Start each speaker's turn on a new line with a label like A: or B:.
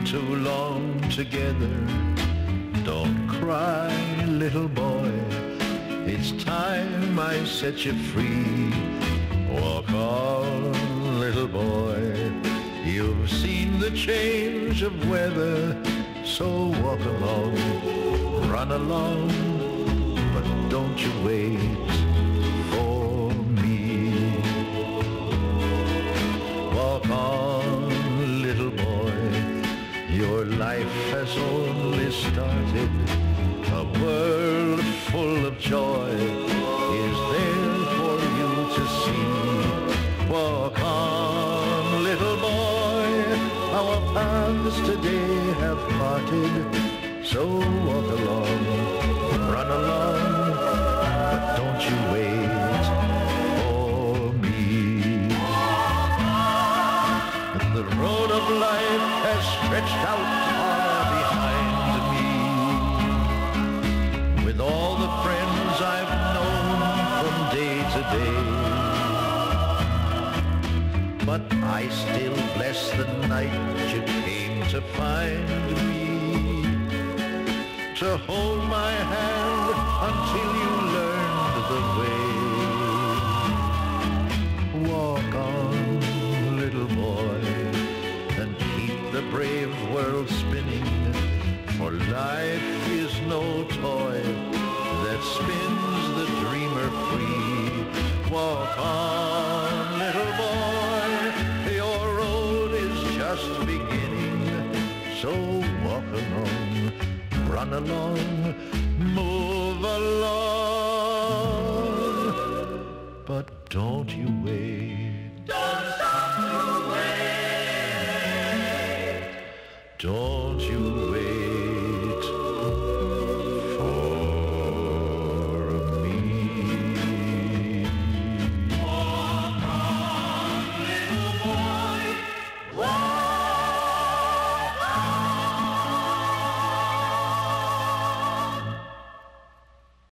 A: too long together. Don't cry, little boy, it's time I set you free. Walk on, little boy, you've seen the change of weather, so walk along, run along, but don't you wait for me. Walk on, little boy, your life has only started. A world full of joy is there for you to see. Walk on, little boy, our paths today have parted. So walk along, run along, but don't you wait for me. The road of life has stretched out far behind me, with all the friends I've known from day to day. But I still bless the night you came to find me, to hold my hand until you learned the way. Walk on, little boy, and keep the brave world spinning, for life is no toy that spins the dreamer free. Walk on, little boy, your road is just beginning, so walk along, run along, move along, but don't you wait. Don't stop to wait. Don't you wait.